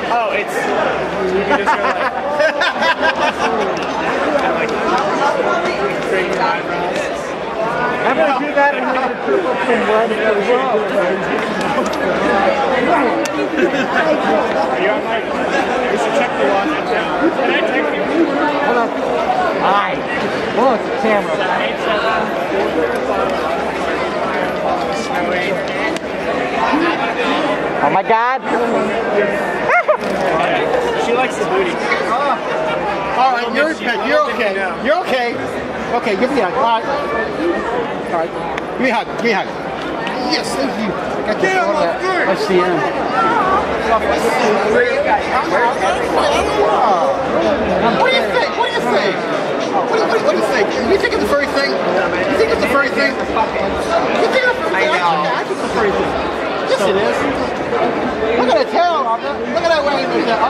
Oh, it's... You can just go like... straight your eyebrows. I'm going to do that and have the purple from red as well. Are you on my... You should check the watch. Can I text you? Hold on. Hi. Look, camera. Oh my God. She likes the booty. All right, you're okay. You're okay. Okay, give me a hug. All right. All right. Give me a hug. Give me a hug. Yes, thank you. I got your photo there. Let's see him. What do you think? What do you think? What do you think? You think it's a furry thing? You think it's a furry thing? You think it's a furry thing? I think it's a furry thing. Yes, it is. Look at the tail. Look at that wave.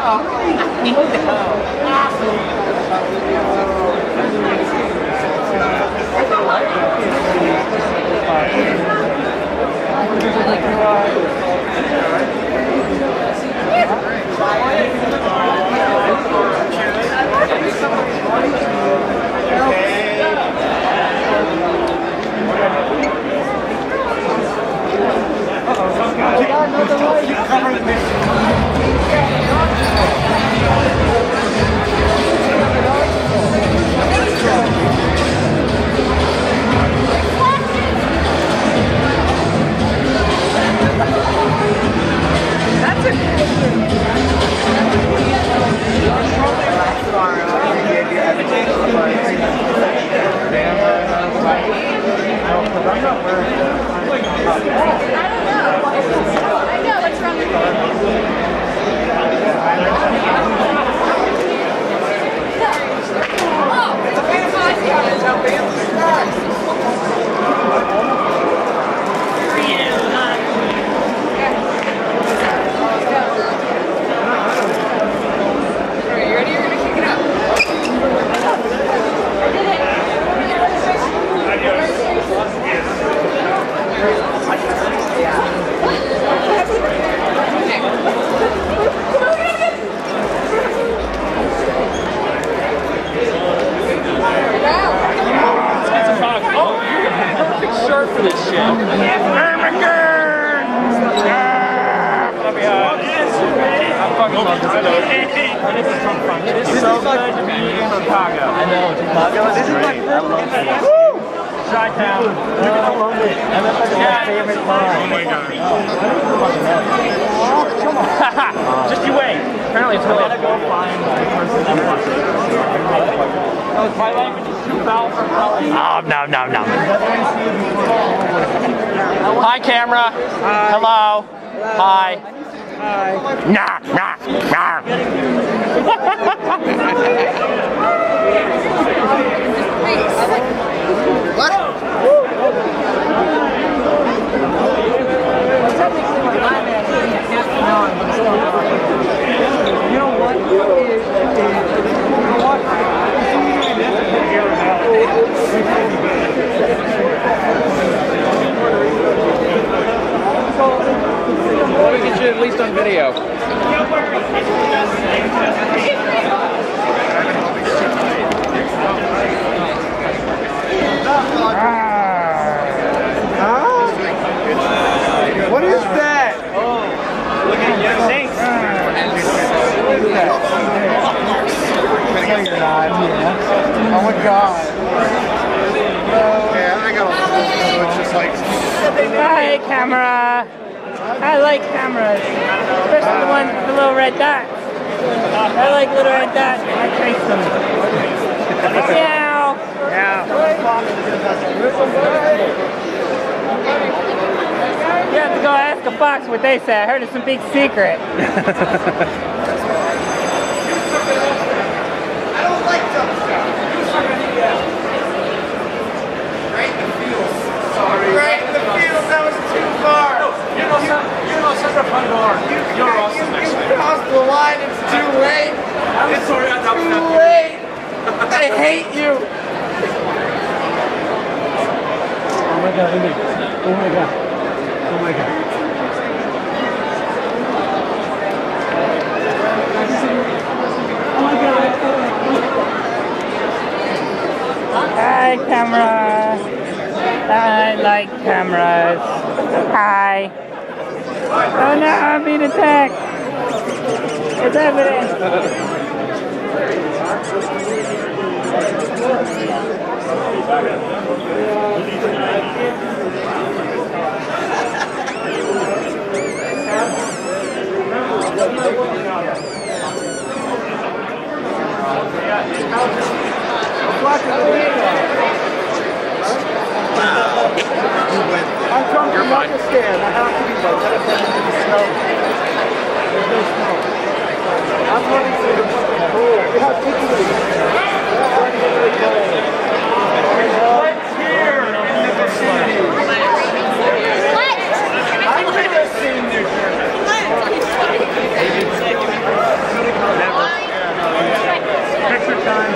Hi, camera. Hello. Hi. Nah, nah, nah. What? You know what? Let me get you at least on video. What is that? Oh, look at your snakes. What is that? Oh my God. Yeah, I got a little so it's just like... Hi, camera. I like cameras, especially the ones with the little red dots. I like little red dots. I trace them. Meow. Yeah. You have to go ask a fox what they say. I heard it's some big secret. I don't like dumb stuff. Right in the field. Sorry. Right in the field. That was too far. You're not such a fun door. You're awesome next week. You crossed the line. It's too late. I'm sorry. I thought Too late. I hate you. Oh my God. Oh my God. Oh my God. camera. I like cameras. Hi. Oh no, I'm being attacked. It's evident. I'm trying to not to stand. I have to be like that. There's no snow. There's no snow. I'm running through the cold. We have Italy. What's here in the vicinity? What? I'm just seeing New Jersey. Picture time.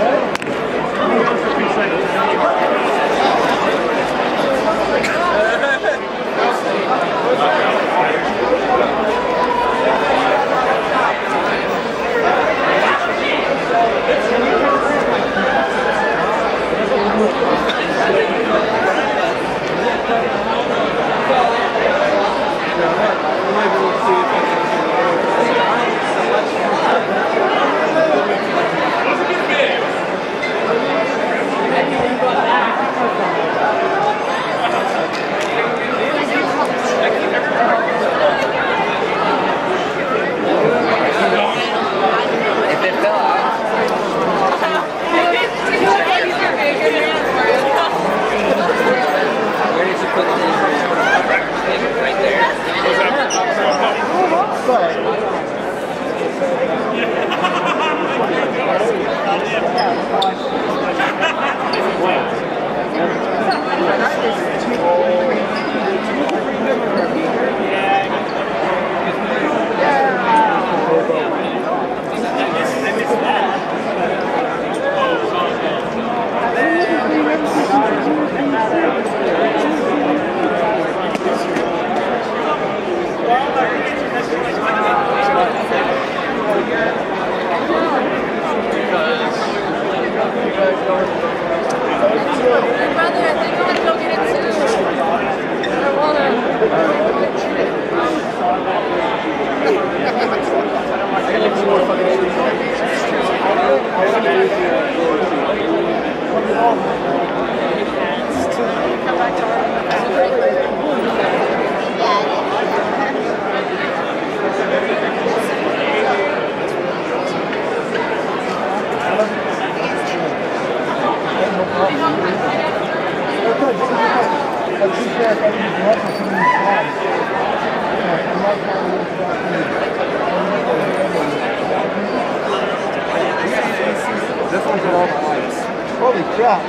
This one's got all the lights. Holy crap.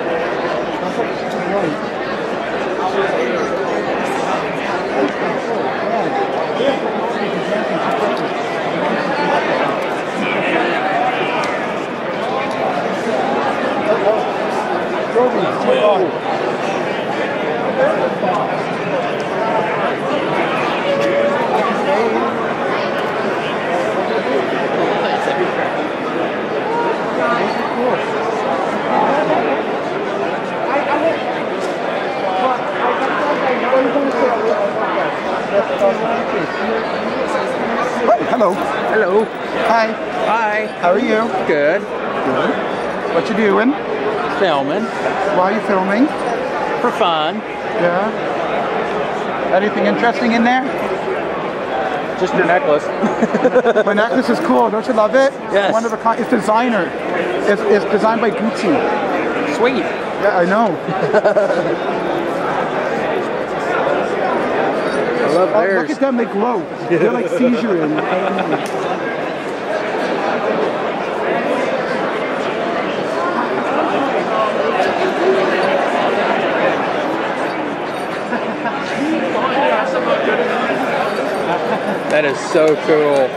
That's like great. Hello. Hello. Hi. Hi. How are you? Good. Good. What you doing? Filming. Why are you filming? For fun. Yeah. Anything interesting in there? Just your necklace. My necklace is cool. Don't you love it? Yes. One of a kind. It's designer. It's designed by Gucci. Sweet. Yeah, I know. I love theirs. Look at them, they glow. They're like seizuring. That is so cool.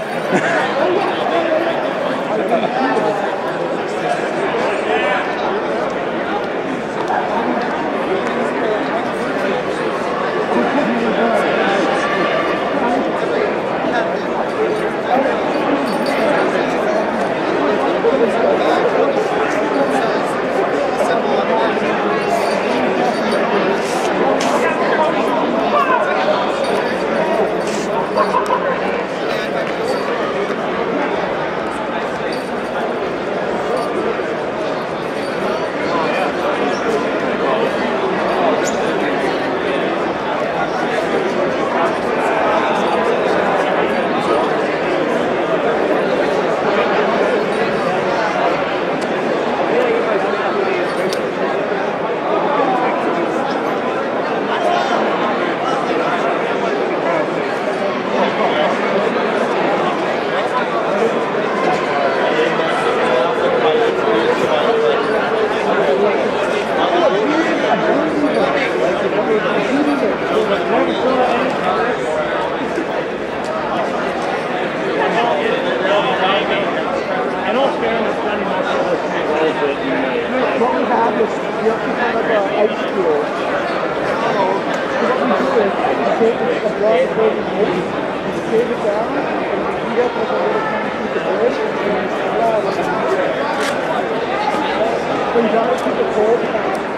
When you keep it cold,